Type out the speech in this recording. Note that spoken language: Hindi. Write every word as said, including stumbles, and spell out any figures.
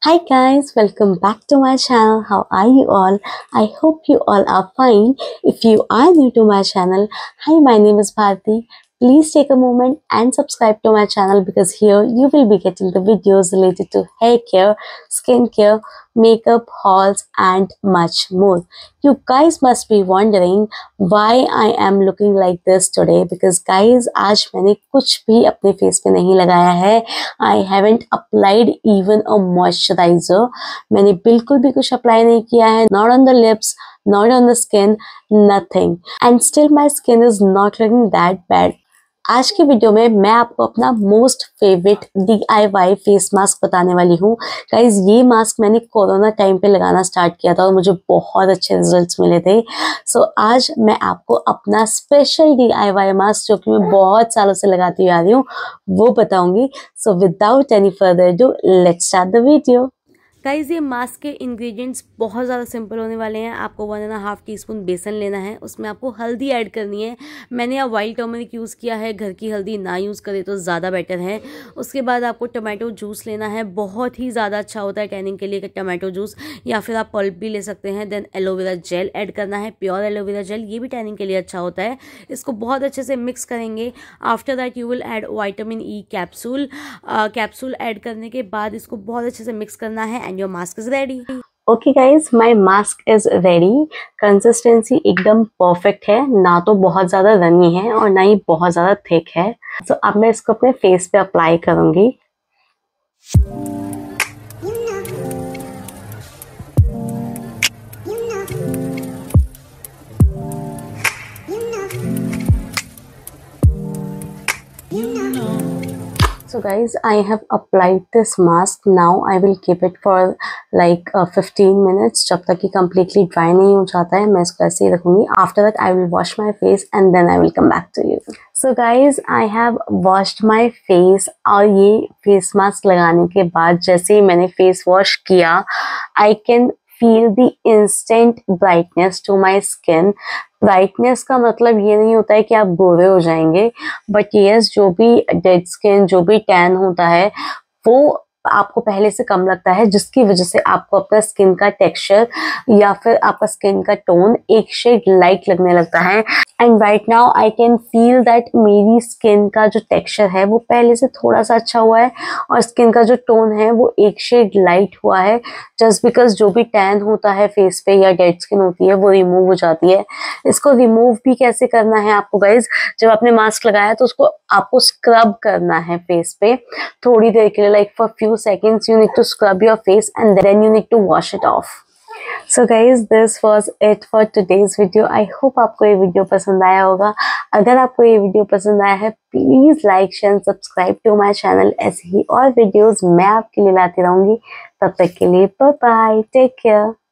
Hi guys, welcome back to my channel. How are you all? I hope you all are fine. If you are new to my channel, hi, my name is Bharti. Please take a moment and subscribe to my channel because here you will be getting the videos related to hair care, skin care, makeup, hauls and much more. You guys must be wondering why I am looking like this today because guys आज मैंने कुछ भी अपने फेस पे नहीं लगाया है. I haven't applied even a moisturizer. मैंने बिल्कुल भी कुछ अप्लाई नहीं किया है. Not on the lips, not on the skin, nothing. And still my skin is not looking that bad. आज की वीडियो में मैं आपको अपना most favourite D I Y face mask बताने वाली हूँ. गाइज ये मास्क मैंने कोरोना टाइम पे लगाना स्टार्ट किया था और मुझे बहुत अच्छे रिजल्ट्स मिले थे. सो so, आज मैं आपको अपना special D I Y mask जो कि मैं बहुत सालों से लगाती हुई आ रही हूँ वो बताऊंगी. So without any further do let's start the video. Guys ये मास्क के इंग्रेडिएंट्स बहुत ज़्यादा सिंपल होने वाले हैं. आपको one and half teaspoon बेसन लेना है, उसमें आपको हल्दी ऐड करनी है. मैंने यहाँ वाइल्ड टर्मरिक यूज़ किया है, घर की हल्दी ना यूज़ करें तो ज़्यादा बेटर है. उसके बाद आपको टमाटो जूस लेना है, बहुत ही ज़्यादा अच्छा होता है टैनिंग के लिए टमाटो जूस, या फिर आप पल्प भी ले सकते हैं. देन एलोवेरा जेल ऐड करना है, प्योर एलोवेरा जेल, ये भी टैनिंग के लिए अच्छा होता है. इसको बहुत अच्छे से मिक्स करेंगे. After that you will add vitamin E capsule. Capsule add करने के बाद इसको बहुत अच्छे से मिक्स करना है and your mask is ready. Okay guys, my mask is ready. Consistency एकदम परफेक्ट है, ना तो बहुत ज़्यादा रनी है और ना ही बहुत ज़्यादा थिक है. तो so, अब मैं इसको अपने फेस पे अप्लाई करूँगी. So guys, I have applied this mask. Now I will keep it for like uh, fifteen minutes जब तक कि completely dry नहीं हो जाता है. मैं इसको ऐसे ही रखूँगी. After that I will wash my face and then I will come back to you. So guys, I have washed my face. और ये face mask लगाने के बाद जैसे ही मैंने face wash किया, I can feel the instant brightness to my skin. Brightness का मतलब ये नहीं होता है कि आप गोरे हो जाएंगे, बट यस जो भी डेड स्किन, जो भी टैन होता है वो आपको पहले से कम लगता है, जिसकी वजह से आपको अपना स्किन का टेक्सचर या फिर आपका स्किन का टोन एक शेड लाइट लगने लगता है. And right now I can feel that मेरी स्किन का जो टेक्सचर है वो पहले से थोड़ा सा अच्छा हुआ है और स्किन का जो टोन है वो एक शेड लाइट हुआ है, जस्ट बिकॉज जो भी टैन होता है फेस पे या डेड स्किन होती है वो रिमूव हो जाती है. इसको रिमूव भी कैसे करना है आपको गाइज, जब आपने मास्क लगाया तो उसको आपको स्क्रब करना है फेस पे थोड़ी देर के लिए, like for few seconds you need to scrub your face and then you need to wash it off. So guys, this was it for today's video. I hope आपको ये वीडियो पसंद आया होगा. अगर आपको ये वीडियो पसंद आया है please like share subscribe to my channel. ऐसे ही और वीडियोस मैं आपके लिए लाती रहूंगी. तब तक के लिए बाय बाय, टेक केयर.